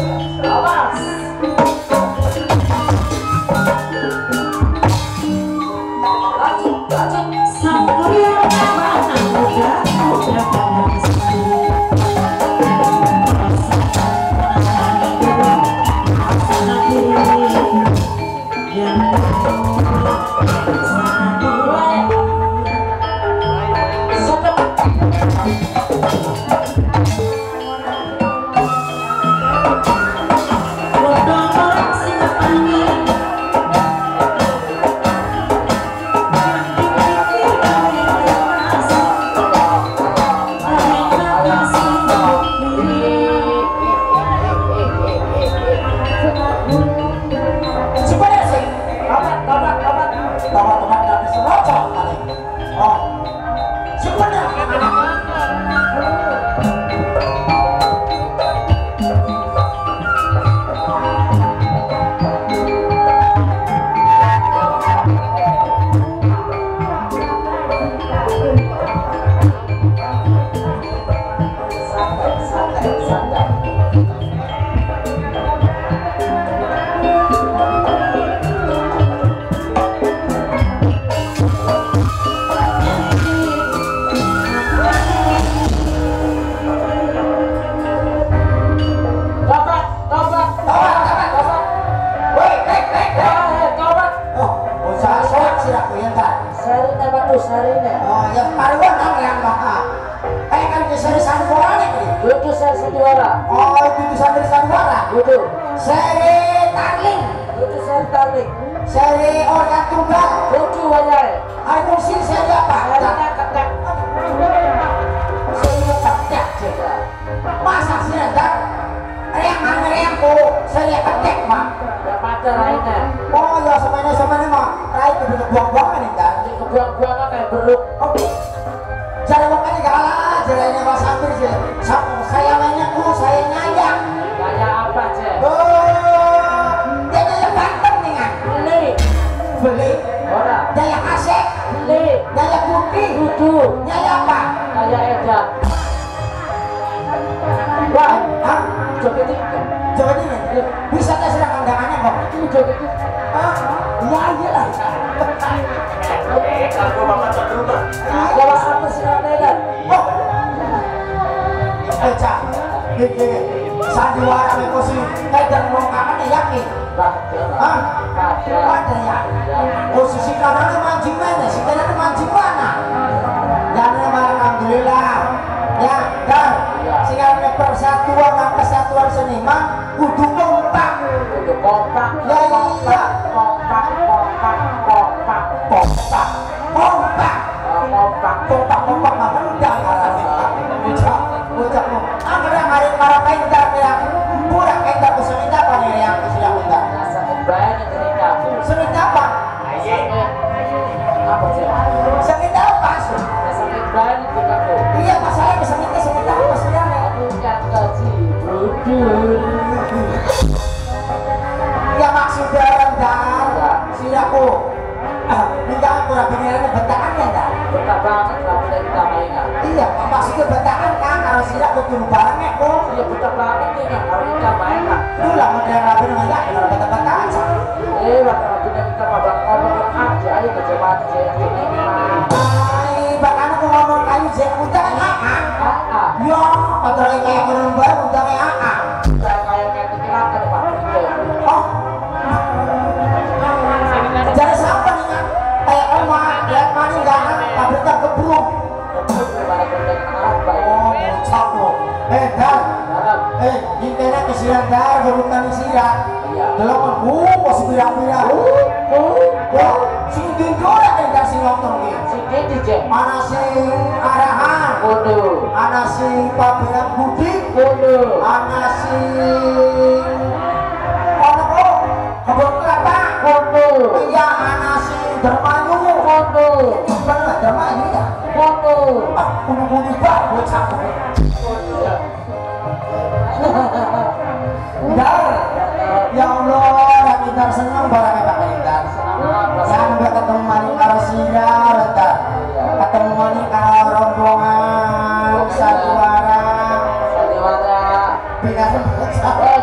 Pindah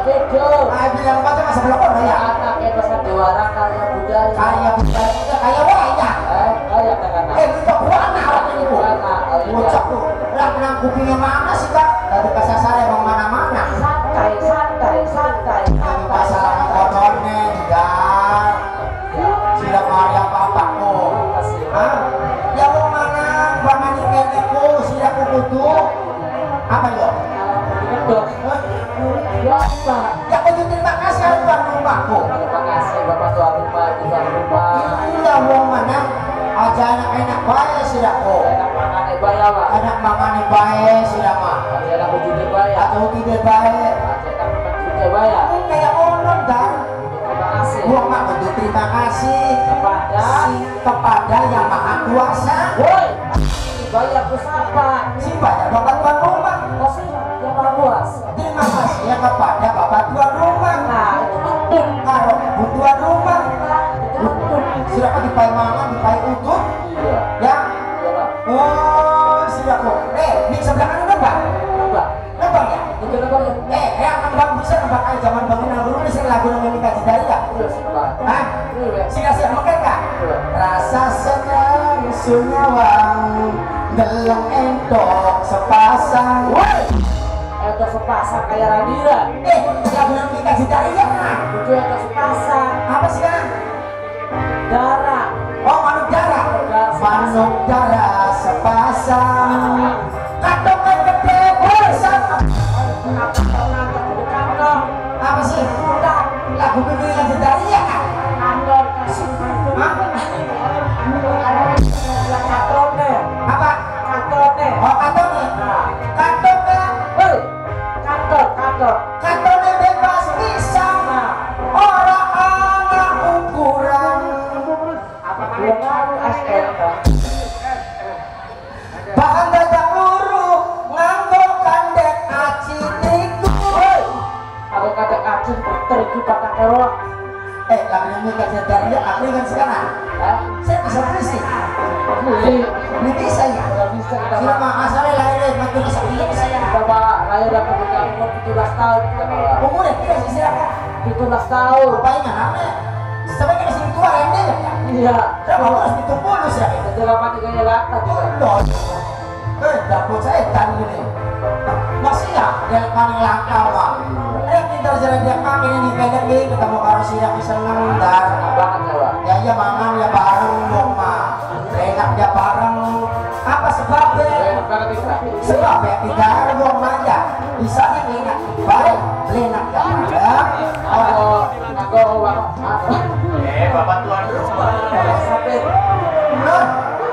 jujur. Bilang macam masa belakang ya. Anaknya bahasa Jawara karya budaya. Kaya budaya, kaya wayang. Kaya kan. Itu buana waktu itu. Bocah tuh, nang kupingnya mana sih kak? Dari kesasar emang mana-mana. Santai. Ini masalah kotornya enggak. Sudah Maria papaku. Ya mau mana? Bangan ikanku sudah kukutu. Apa yo? Betul. Ya Pak. Ya aku terima kasih aku tuan rumahku. Terima kasih Bapak tuan rumah, tuan rumah. Iya mau mana? Aja anak-anak baik sudah kok. Enak makan bayar Pak. Anak makan baik sudah mah. Aja aku juga bayar. Atau tidak baik. Aja aku juga bayar. Kayak orang dan. Terima kasih. Gua mak untuk terima kasih kepada yang maha kuasa. Woi, bayar ku siapa? Si banyak bapak tuan rumah. Kasih yang maha luas. Terima kasih ya kepada bapak tuan rumah. Nah, itu betul. Kalau bu tuan rumah Betul. sudah kau dipai mangan, dipai utut, Iya. ya. Iya Pak. Oh, sudah kok. Di sebelah kanan nembak, Coba. nembak ya. Itu apa ya? Yang nembak bisa nembak aja zaman bangunan dulu ini sing lagu namanya kaji dari ya. Terus Pak. Hah? Terus. Siap makan kak? Rasa senang sunyawang geleng entok sepasang. Woi, itu sepasang kayak Radira. Lagu namanya kaji dari ya. Itu itu sepasang. Apa sih kan? Darah. Oh, manuk darah. Manuk darah sepasang. Kantong gede bersama. Kenapa kau nangkep di kantong? Apa sih? Lagu ini kaji dari ya kan? Kantong kasih. Hah? Kantongnya. Apa? Kantongnya. Oh, kantongnya. Nah. Kantongnya. Woi, kantong. Kantongnya bebas pisang. Nah, Orang anak ukuran. apa belum tahu SLK? Bahan dadak luruh nganggo kandek aci tiku. Woi, aku kata kacung terjebak kakek roh. Lagu ini kaji dari ya, aku ingat sekarang. Saya bisa tulis sih. Ini bisa ya. Nggak bisa kita Sudah mah asalnya lahir makin bisa saya. Bapak lahir dapat umur 17 tahun kita bawa. Umurnya tidak sih siapa? 17 tahun. Rupanya namanya. Sebagai masih tua ini ya. Iya. Saya mau harus 70 ya. Kejelapan tiganya lata juga. Lord. Dapur saya tadi ini. Masih ya, yang paling langka mah. Kita jalan dia kami ini pendek nih, ketemu karo siang seneng dan Banget ya Pak. ya mangan ya bareng dong mah. Enak ya bareng. Apa sebabnya? Enak banget kita. Sebab ya tidak ada dong aja. Bisa enak, baik, enak ya bareng. Aku uang. Bapak tuan rumah. Sampai. Nun.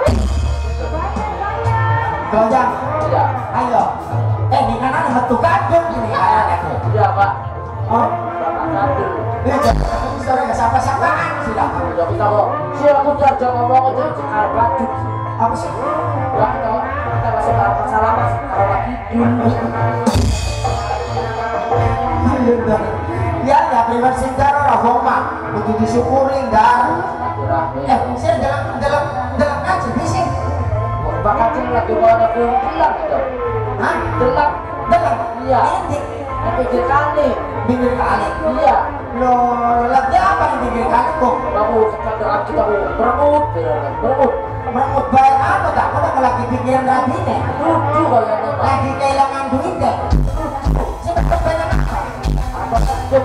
Gojang. Iya. Ayo. Di kanan ada metu kadung ini ayahnya tuh. Iya Pak. Oh, Bapak satu. bisa ya siapa-siapaan sudah. Udah bisa kok. Siapa aku jaga ngomong aja cekal batu. Apa sih? Udah kita masuk ke masalah mas. Kalau lagi Ya privat sejarah Rahoma untuk disyukuri dan saya dalam ngaji bising. bakal lagi mau ada bilang gitu. Hah? Gelap. Dalam? Iya. Ini Tapi kali. pinggir kali. Iya. Loh, lagi apa di pinggir kali kok? Kamu sekarang kita berebut, berebut. Merebut baik apa tak? Kau lagi pikiran lagi nih. Lucu kayaknya Pak. Lagi kehilangan duit deh. Sebetulnya banyak apa? Apa takut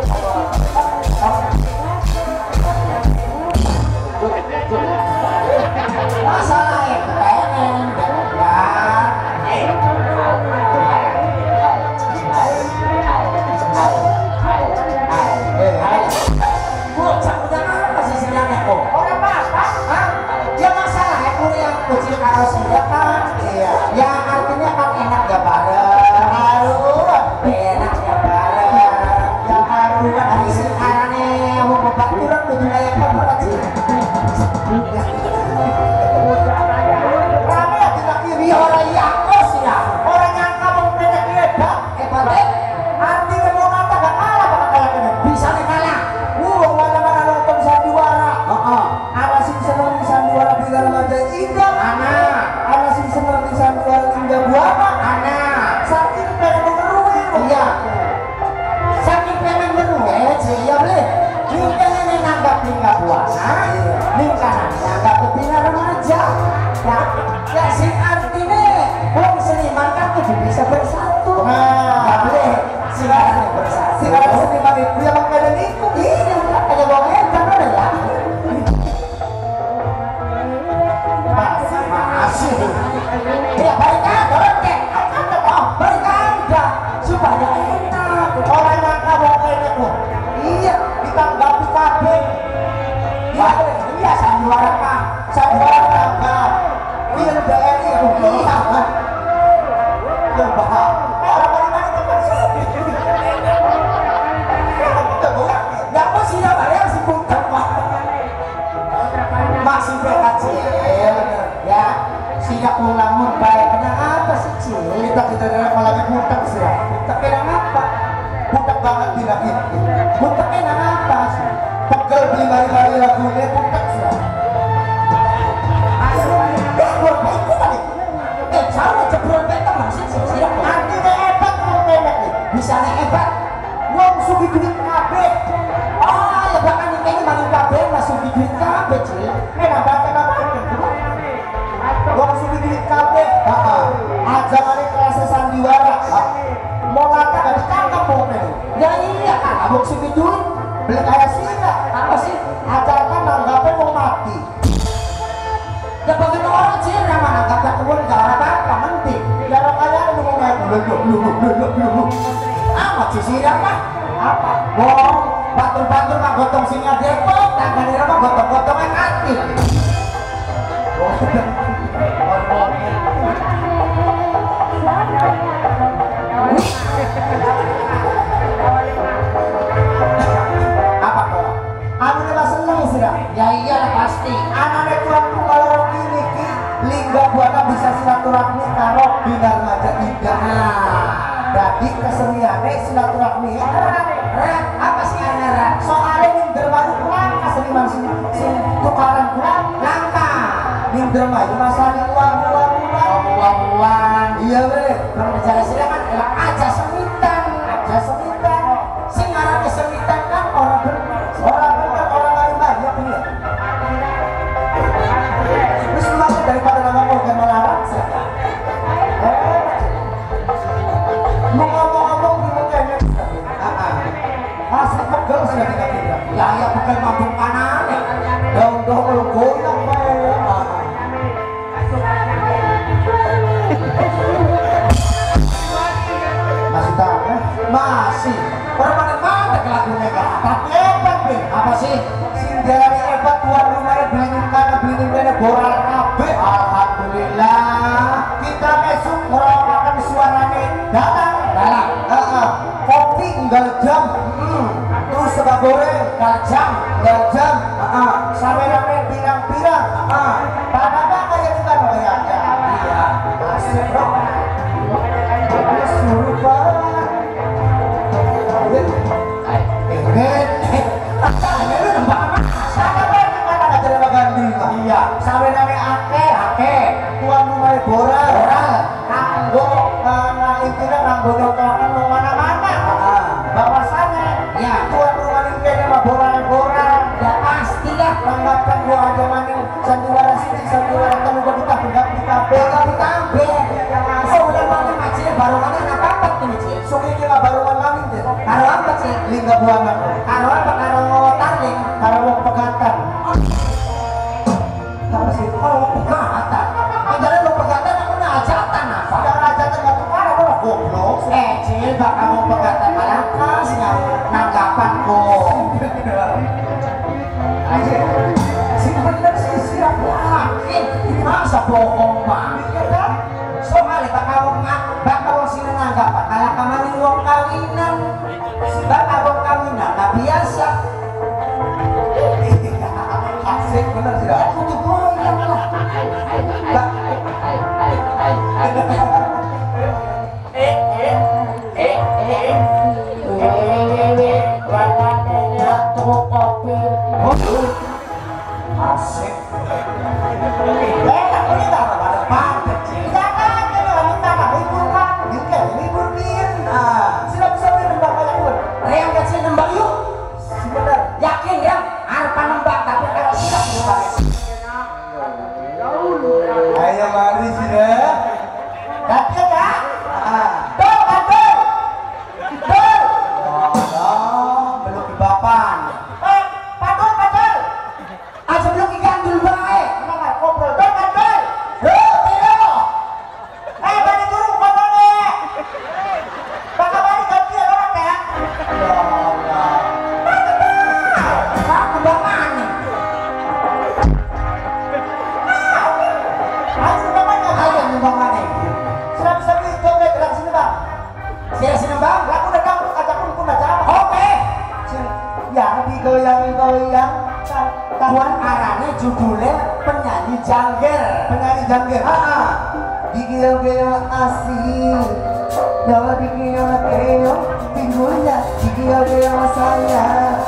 Masalah yang pengen ya artinya kan enak ya bareng harus enak ya bareng ya harus kan hari sekarang nih mau membaturan tuh kayak apa sih rame ya tidak kiri orang yang kos ya orang yang kamu punya hebat hebat artinya mau kata gak kalah bakal kalah bisa nih kalah mana-mana nonton sandiwara awasin seneng sandiwara bila remaja indah anak awasin seneng sandiwara indah buana anak saking pengen mengeruin iya saking pengen Kunteknya nang atas. Pegel beli mari-mari lagunya kuntek sudah. Gua baik tadi. Salah jebron beteng maksud sih. Artinya hebat mau tenek nih. Bisane hebat. Wong sugi duit kabeh. Oh, ya bahkan ini maling kabeh masuk di duit kabeh, Cil. Nambah-nambah. Wong sugi duit kabeh. Heeh. Aja mari kelas sandiwara. Mau ngata gak ditangkap mau nih. Ya iya kan, abang sugi duit. Beli kayak singa. Apa sih? Aja kan nanggapnya mau mati. Ya bagaimana orang sih yang nanggapnya kebun gak apa-apa, mending. Ya orang kaya ada mau naik. Amat sih siram mah. Apa? Wong, batur-batur mah gotong singa depok. Tangan ini mah gotong-gotongnya kati. Apa kok? Anu nela seneng sih dah. Ya iyalah pasti. Anaknya tuan kalau gini ki lingga buana bisa silaturahmi karo binar maja tiga. Jadi keseniannya silaturahmi. Apa sih anara? Soalnya ning dermayu kurang kesenian sing tukaran kurang langka. Ning dermayu masalah uang. Iya bre. Kalau bicara sini kan elak aja semitan. Sing ngaranne semitan kan orang lain banyak ini. Terus lu daripada nama organ melarang siapa? Ngomong-ngomong di mukanya asli pegel sudah kita bilang. Ya bukan mabuk kanan. Daun-daun goyang masih tahu kan? Masih permanen lagunya kan? Tapi hebat nih. Apa sih? Sinjarani hebat tuan rumahnya beli mana boral kabeh. Alhamdulillah kita besok merokakan suaranya dalam kopi enggak jam terus sega goreng enggak jam sampai rame pirang-pirang apa kayak juga kayak iya asik bro suruh banget iya sampai rame ake tuan rumah boral kanggo intinya kanggo nyotokan mau mana-mana bahwasannya ya tuan rumah ini nama boral ya pastilah tanggapkan gua aja maning sandiwara sini sandiwara temu gua ditambah so udah maning macilnya baru mana apa ini cil suki kita baru maning deh karo apa sih lingga buana karo apa karo tarling karo wong pegatan apa sih karo wong pegatan jangan lu pegatan aku na ajatan apa ya ajatan gak tukar apa lah goblok cil bak kamu pegatan malah kasih nanggapan kok aja si bener sih siap yakin masa bohong banget kan soalnya bakal sini nanggapan kalau kamari wong kawinan bakal wong kawinan tak biasa asik bener sih dah kudu goyang lah asik yakin ya harpa nembak tapi kalau tidak nembak ayo mari sudah tapi ya tuh belum dibapan padol aja belum digandul baik kenapa ngobrol tuh padol tiro balik turun padolnya bakal balik ganti orang ya goyang kawan arane judulnya penyanyi jangger digil-gil asik ya digil-gil pinggulnya Gio saya.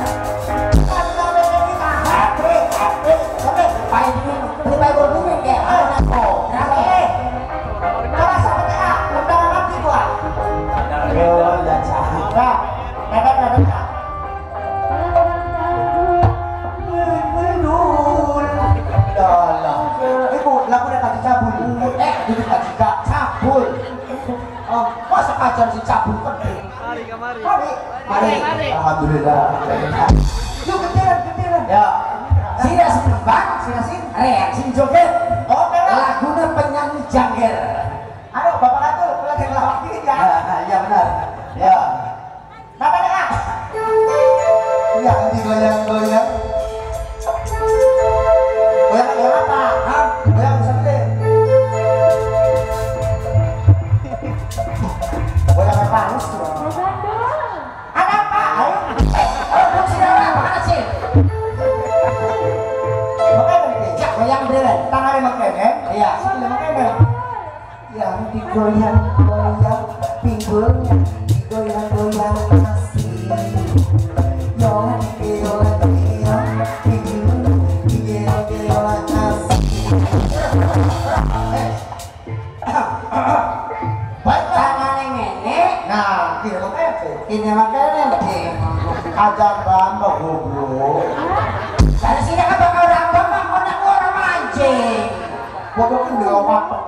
Si cabul penting. Mari. Alhamdulillah. Yuk keteran. Ya. Sira sembang, reaksi joget. Oke lah. Laguna penyanyi jangger. Aduh, Bapak Katul, lagi ngelawak dikit ya. Iya benar. Ya. Napa nih, Kak? Ya, digoyang-goyang. Goyang apa? Hah? Goyang sendiri. Goyang apa? Ada apa? Ayo. Duduk sini orang, mana sih? Makanya ya, goyang beneran. Tangannya makanya. Iya, sini makanya. Yang digoyang-goyang pinggulnya, digoyang-goyang asih. Yang digoyang-goyang pinggulnya, digoyang-goyang asih. Tangannya nenek. Nah, ini makanya ada bambang goblok. Dari sini kan bakal rambang mah orang mancing. Bodoh kan di apa?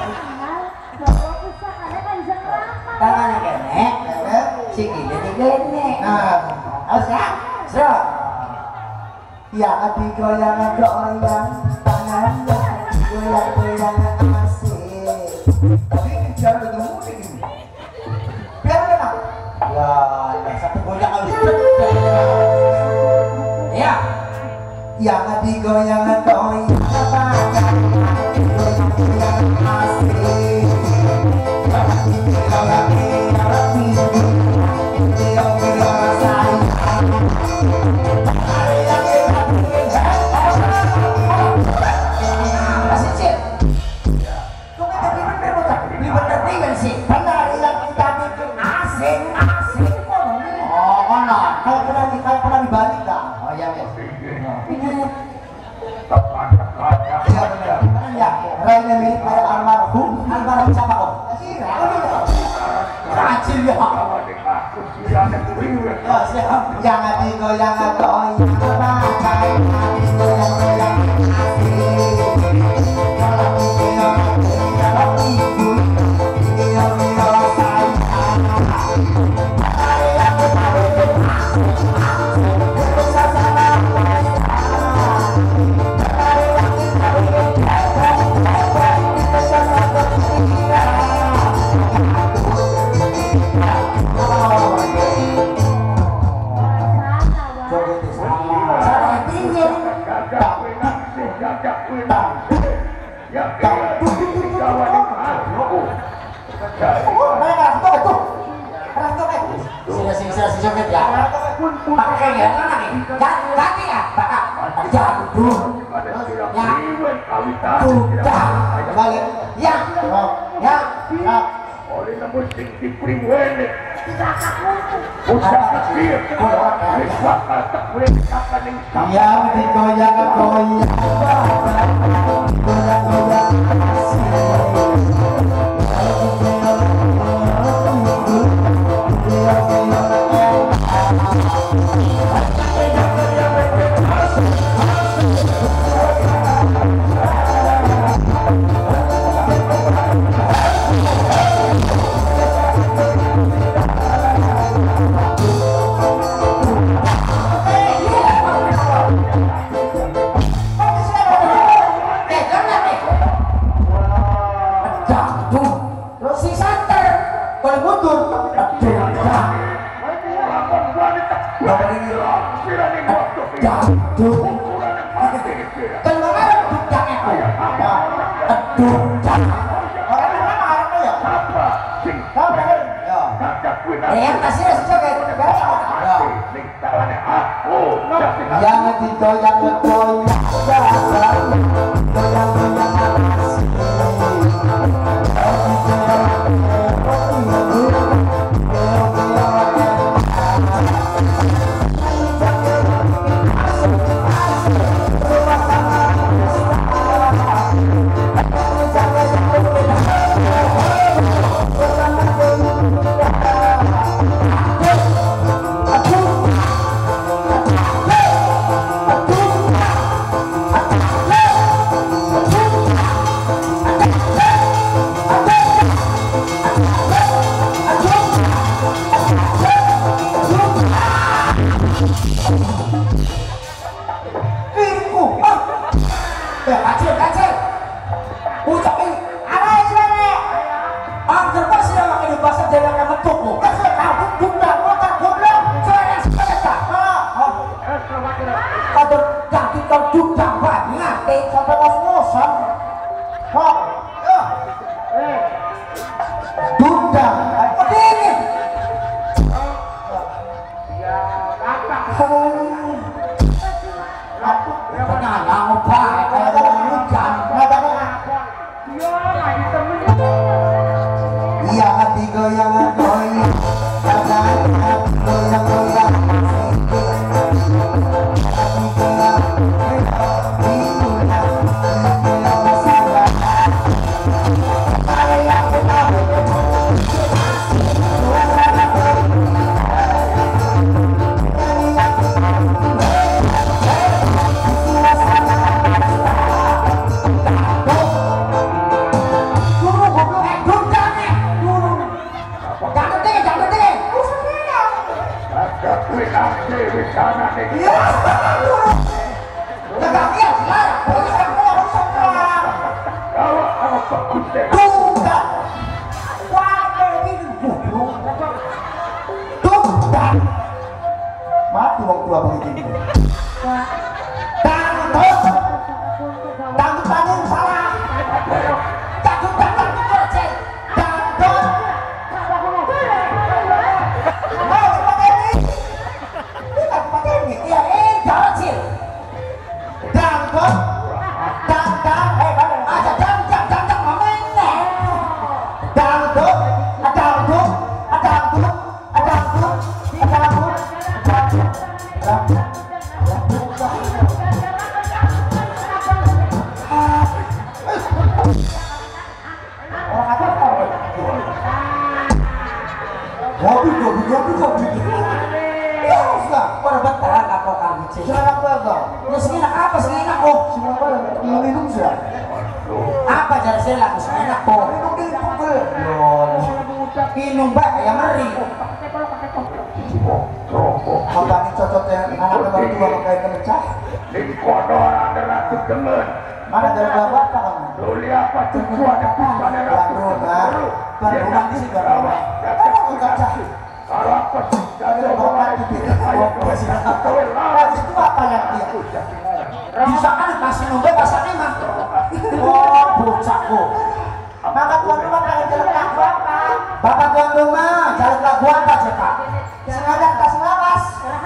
Tangannya kenek, sikilnya digenek. Nah, harusnya serot. Ya, digoyang-goyang tangannya, digoyang-goyang asik. Tapi ini jangan ketemu ini. Biar mana? Ya, satu goyang harus ya. Ya, digoyang-goyang tangannya, digoyang-goyang asik. Almarhum siapa kok? Rajin ya. Jangan digoyang-goyang, digoyang-goyang asik. Kalau digoyang-goyang ibu, digoyang-goyang sayang. Pakai ya, ganti ya, jadul, ya, bukan, balik, ya, oleh musik di priwene usaha kecil wisata tak boleh akan yang digoyang-goyang goyang-goyang yang digoyang-goyang goyang-goyang Kiriku. Kacil. Ucap ini. Apa ini? Angker pas yang makin bahasa jalan yang mentuku. Aku bundang motor goblok. Suara sepeda. Kalau ganti kau bundang banyak. Sampai ngos-ngosan. Bundang. Begini. Iya hati goyang goyang, hati goyang goyang, hati goyang mati wong tua begitu. Dangdut paling salah. Dangdut kerja. Dangdut. Mau pakai ini? Tidak pakai ini. Iya, kerja. Dangdut. Ada dangdut momennya. Dangdut. Hobi. Ya, sudah. Pada betah apa kamu cek? Sudah apa? Ya sekian apa sekian kok? Mau minum sudah. Apa cara saya laku sekian kok? Minum mbak yang meri. Apa ini cocok yang anak baru tua pakai kemecah? Di kodor ada ratu gemen. Mana dari bapak kamu? Duli apa cucu ada pisah ada ratu gemen. Tuan rumah di sini berapa? Apa kemecah? Kalau apa sih? Dari bapak itu itu apa yang dia? Bisa kan masih nunggu pasarnya mah. Oh, bocahku. Maka tuan rumah jangan jalan lagu apa? Bapak tuan rumah jalan lagu apa cepat? Sengaja kasih lawas.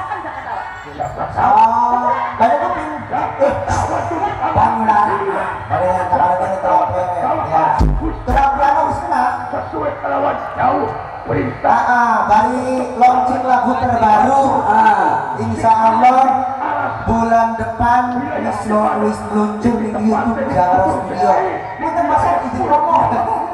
Oh, banyak kuping. Bangunan. Ada yang ini terlalu ya. Terlalu harus kena. Sesuai kelawan jauh perintah. Dari launching lagu terbaru. Insya Allah bulan depan Wisnu meluncur di YouTube Jawa Studio. Mungkin masa izin promo.